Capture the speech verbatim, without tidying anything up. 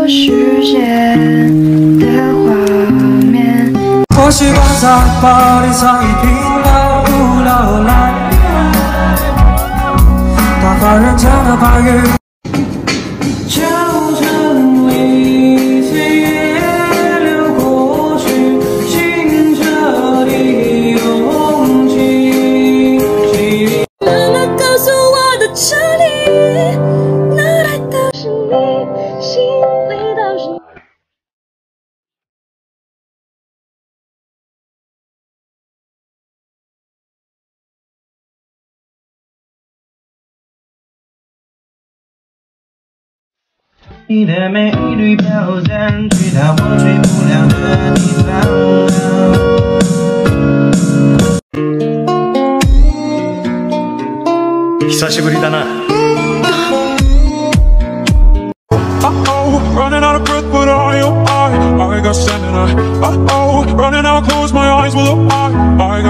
世界的画面。 我习惯在包里藏一瓶老乌老来，打发人间的白云。旧城里岁月流过去，清澈的勇气。 妈妈告诉我的真理，哪来的是你，心里都是你。 你的美丽飘散，去到我去不了的地方。久しぶりだな。Uh-oh, running out of breath, but I, oh, I, I got stamina. Uh-oh, running out, close my eyes, well, I, I got